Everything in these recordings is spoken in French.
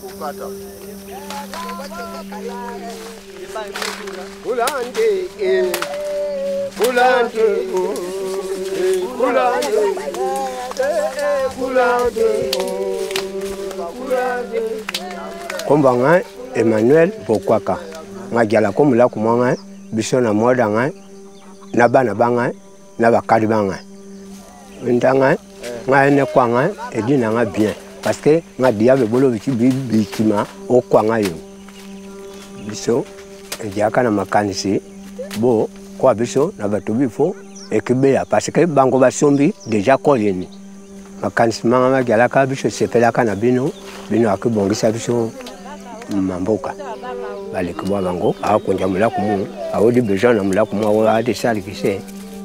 Kombanga Emmanuel Bokwaka ngajala komula kumanga bisona modanga na bana banga na bakali banga ndanga ngane kwanga edina nga bien parce que nga diable bolo bikima o kwanga yo biso ejaka na makanisi bo kwa biso na bato bifo ekibeya parce que bango basombi déjà koyeni makanisi manga magala ka biso sepela kana bino akibongisa biso mamboka bale kubwa bango akonja mulaku mu awodi besoin na mulaku mu ade sali kise.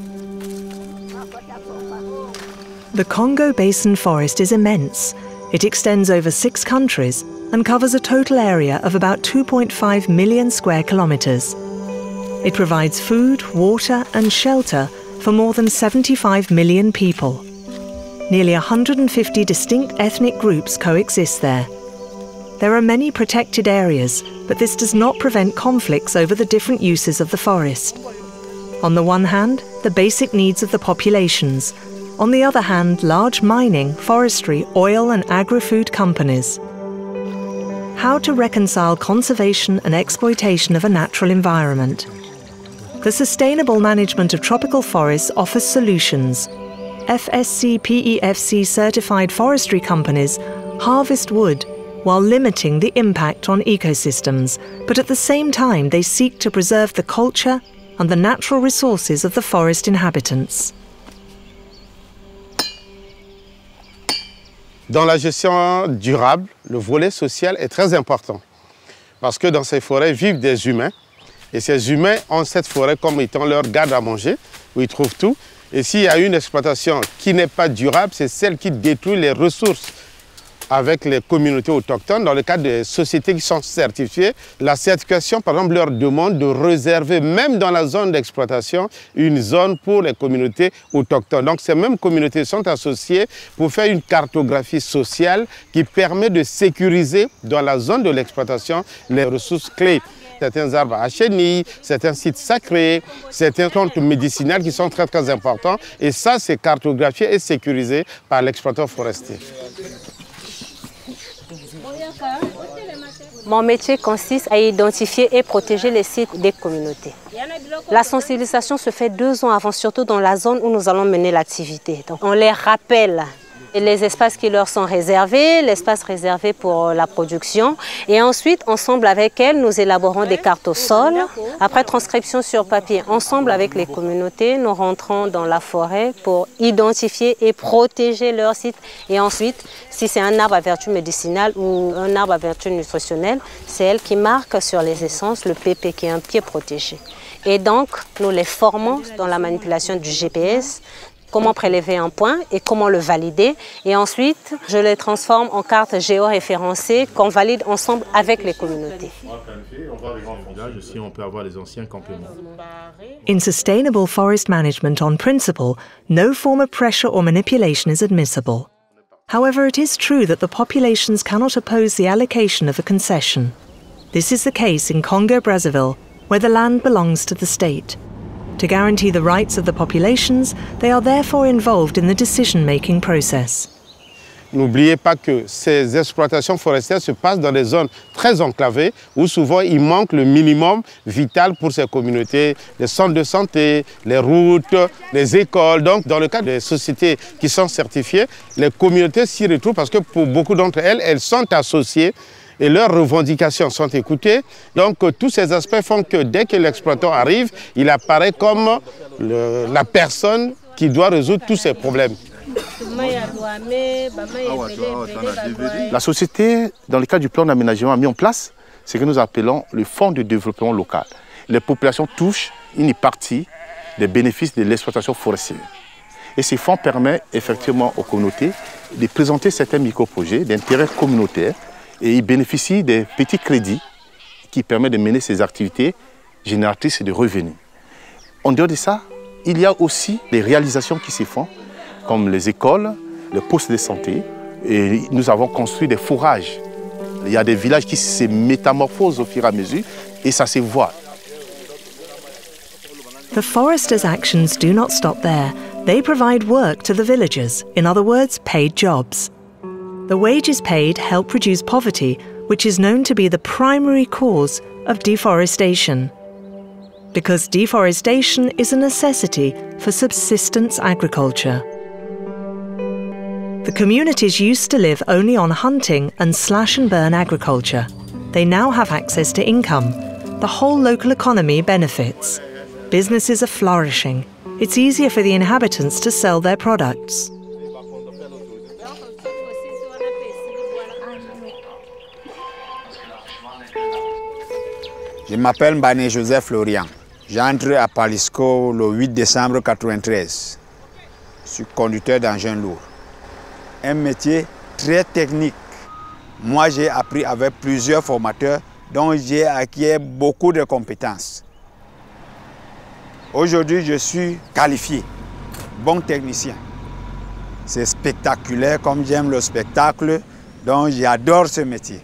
The Congo Basin forest is immense. It extends over 6 countries and covers a total area of about 2.5 million square kilometers. It provides food, water and shelter for more than 75 million people. Nearly 150 distinct ethnic groups coexist there. There are many protected areas, but this does not prevent conflicts over the different uses of the forest. On the one hand, the basic needs of the populations. On the other hand, large mining, forestry, oil and agri-food companies. How to reconcile conservation and exploitation of a natural environment? The sustainable management of tropical forests offers solutions. FSC-PEFC certified forestry companies harvest wood while limiting the impact on ecosystems, but at the same time they seek to preserve the culture and the natural resources of the forest inhabitants. Dans la gestion durable, le volet social est très important parce que dans ces forêts vivent des humains et ces humains ont cette forêt comme étant leur garde à manger où ils trouvent tout. Et s'il y a une exploitation qui n'est pas durable, c'est celle qui détruit les ressources avec les communautés autochtones. Dans le cadre des sociétés qui sont certifiées, la certification, par exemple, leur demande de réserver, même dans la zone d'exploitation, une zone pour les communautés autochtones. Donc ces mêmes communautés sont associées pour faire une cartographie sociale qui permet de sécuriser dans la zone de l'exploitation les ressources clés. Certains arbres à chenilles, certains sites sacrés, certaines plantes médicinales qui sont très très importants. Et ça, c'est cartographié et sécurisé par l'exploitant forestier. Mon métier consiste à identifier et protéger les sites des communautés. La sensibilisation se fait 2 ans avant, surtout dans la zone où nous allons mener l'activité. Donc on les rappelle les espaces qui leur sont réservés, l'espace réservé pour la production. Et ensuite, ensemble avec elles, nous élaborons des cartes au sol. Après transcription sur papier, ensemble avec les communautés, nous rentrons dans la forêt pour identifier et protéger leur site. Et ensuite, si c'est un arbre à vertu médicinale ou un arbre à vertu nutritionnelle, c'est elle qui marque sur les essences le PP qui est un pied protégé. Et donc, nous les formons dans la manipulation du GPS, comment prélever un point et comment le valider. Et ensuite, je les transforme en cartes géoréférencées qu'on valide ensemble avec les communautés. In sustainable forest management on principle, no form of pressure or manipulation is admissible. However, it is true that the populations cannot oppose the allocation of a concession. This is the case in Congo-Brazzaville, where the land belongs to the state. To guarantee the rights of the populations, they are therefore involved in the decision-making process. N'oubliez pas que ces exploitations forestières se passent dans des zones très enclavées où souvent il manque le minimum vital pour ces communautés, les centres de santé, les routes, les écoles. Donc dans le cas des sociétés qui sont certifiées, les communautés s'y retrouvent parce que pour beaucoup d'entre elles, elles sont associées et leurs revendications sont écoutées. Donc tous ces aspects font que dès que l'exploitant arrive, il apparaît comme la personne qui doit résoudre tous ces problèmes. La société, dans le cadre du plan d'aménagement, a mis en place ce que nous appelons le fonds de développement local. Les populations touchent une partie des bénéfices de l'exploitation forestière. Et ce fonds permet effectivement aux communautés de présenter certains micro-projets d'intérêt communautaire et ils bénéficient des petits crédits qui permettent de mener ces activités génératrices de revenus. En dehors de ça, il y a aussi des réalisations qui se font, comme les écoles, les postes de santé. Et nous avons construit des fourrages Il y a des villages qui se métamorphosent au fur et à mesure et ça se voit. The foresters' actions do not stop there. They provide work to the villagers, in other words, paid jobs. The wages paid help reduce poverty, which is known to be the primary cause of deforestation. Because deforestation is a necessity for subsistence agriculture. The communities used to live only on hunting and slash-and-burn agriculture. They now have access to income. The whole local economy benefits. Businesses are flourishing. It's easier for the inhabitants to sell their products. Je m'appelle Mbane Joseph Florian. J'entre à Palisco le 8 décembre 1993. Je suis conducteur d'engin lourd. Un métier très technique. Moi, j'ai appris avec plusieurs formateurs dont j'ai acquis beaucoup de compétences. Aujourd'hui, je suis qualifié, bon technicien. C'est spectaculaire, comme j'aime le spectacle, donc j'adore ce métier.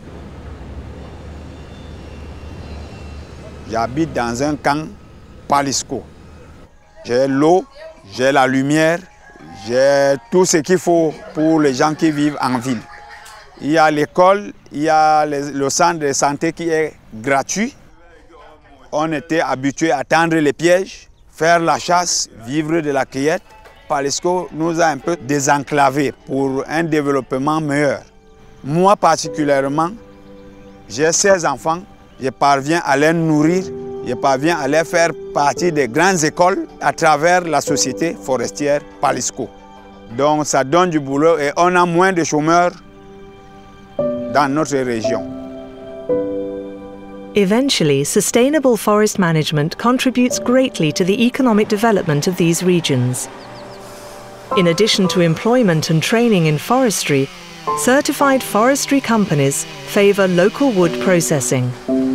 J'habite dans un camp Palisco. J'ai l'eau, j'ai la lumière, j'ai tout ce qu'il faut pour les gens qui vivent en ville. Il y a l'école, il y a le centre de santé qui est gratuit. On était habitués à tendre les pièges, faire la chasse, vivre de la cueillette. Palisco nous a un peu désenclavés pour un développement meilleur. Moi particulièrement, j'ai 16 enfants, je parviens à les nourrir, je parviens à les faire partie des grandes écoles à travers la société forestière Palisco. Donc ça donne du boulot et on a moins de chômeurs dans notre région. Eventually, sustainable forest management contributes greatly to the economic development of these regions. In addition to employment and training in forestry, certified forestry companies favour local wood processing.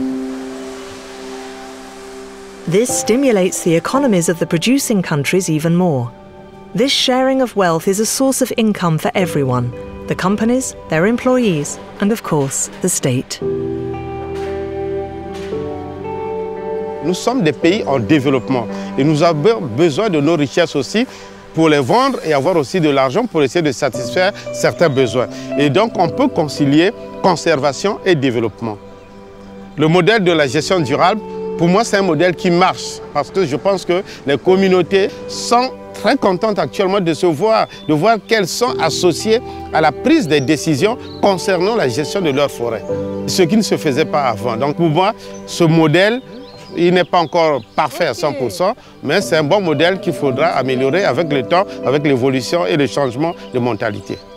This stimulates the economies of the producing countries even more. This sharing of wealth is a source of income for everyone, the companies, their employees, and of course, the state. Nous sommes des pays en développement et nous avons besoin de nos richesses aussi pour les vendre et avoir aussi de l'argent pour essayer de satisfaire certains besoins. Et donc on peut concilier conservation et développement. Le modèle de la gestion durable, pour moi c'est un modèle qui marche parce que je pense que les communautés sont très contentes actuellement de voir qu'elles sont associées à la prise des décisions concernant la gestion de leurs forêts. Ce qui ne se faisait pas avant. Donc pour moi, ce modèle, il n'est pas encore parfait à 100%, mais c'est un bon modèle qu'il faudra améliorer avec le temps, avec l'évolution et le changement de mentalité.